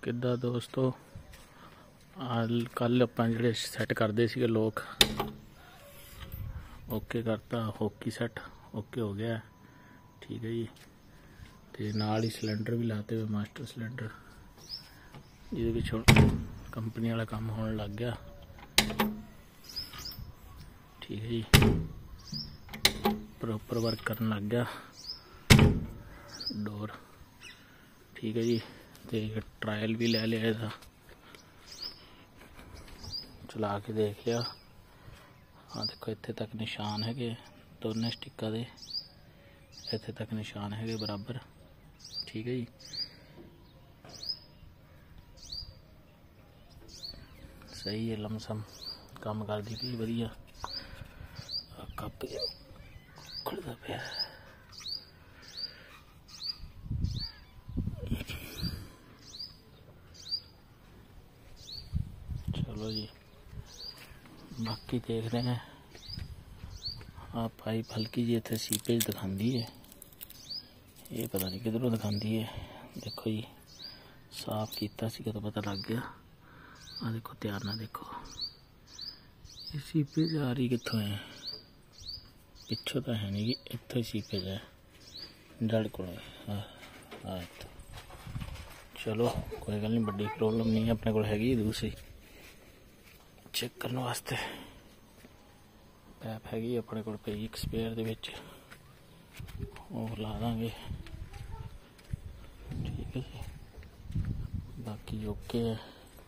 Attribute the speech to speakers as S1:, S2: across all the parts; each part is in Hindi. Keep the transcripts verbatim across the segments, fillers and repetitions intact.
S1: ਕਿੱਦਾਂ ਦੋਸਤੋ, ਕੱਲ ਆਪਾਂ ਜਿਹੜੇ ਸੈੱਟ ਕਰਦੇ ਸੀਗੇ ਲੋਕ ਓਕੇ ਕਰਤਾ, ਹੋਕੀ ਸੈੱਟ ਓਕੇ हो गया ठीक है जी। तो नाल ही सिलेंडर भी लाते हुए मास्टर सिलेंडर जिहदे विच हुण कंपनी वाला काम होने लग गया ठीक है जी। प्रॉपर वर्क करन लग गया डोर ठीक है जी। तो ट्रायल भी ले लिया इसका, चला के देख लिया। हाँ देखो इत्थे तक निशान है दोनों स्टिक्का दे, इत्थे तक निशान है बराबर ठीक है जी। सही है, लमसम काम करती पई वधिया। कप खुलदा पिया चलो जी, बाकी देख रहे हैं। हाँ पाइप हल्की जी इतने सीपेज दिखाती है, ये पता नहीं किधरों दिखाती है। देखो जी साफ किया तो पता लग गया। आ देखो ध्यान ना देखो, ये सीपेज आ रही कितों है, पिछों तो है नहीं, इतों ही सीपेज है जड़ को। हाँ चलो कोई गल नहीं, बड़ी प्रॉब्लम नहीं है, अपने को हैगी दूसरी चेक करने वास्ते पैप हैगी अपने को पई एक स्पेयर दे विच, वो ला देंगे ठीक है जी। बाकी ओके है।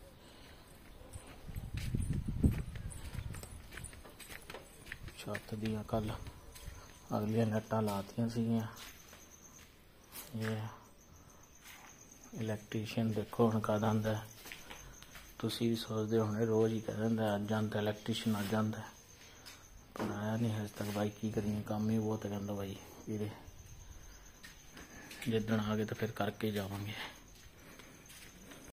S1: छत दियां कल अगलियां नट्टां लातियां सीगियां। ये इलैक्ट्रीशियन देखो हुण कद आंदा है, तुसीं भी सोचदे होणे रोज़ ही कह दिंदा अज आंदा इलैक्ट्रीशियन अज आंदा, पर आया नहीं अजे तक। भाई की करिए, काम ही बहुत है कहंदा भाई वीरे, जिद्दण आ गए तो फिर करके जावांगे।